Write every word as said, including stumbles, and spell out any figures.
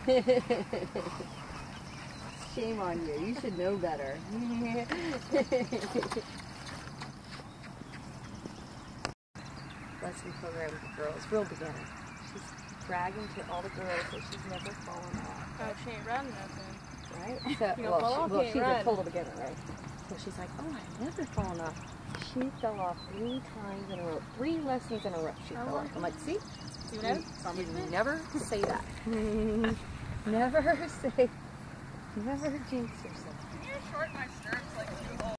Shame on you. You should know better. Lesson program for girls. Real beginner. She's bragging to all the girls that she's never fallen off. Oh, she ain't running nothing. Right? So, you well, fall she, off, well you she's run. a total beginner, right? So she's like, oh, I've never fallen off. She fell off three times in a row. Three lessons in a row she oh, fell off. I'm like, see? You know? You, you never say that. Never say, never jinx yourself. Can you shorten my skirt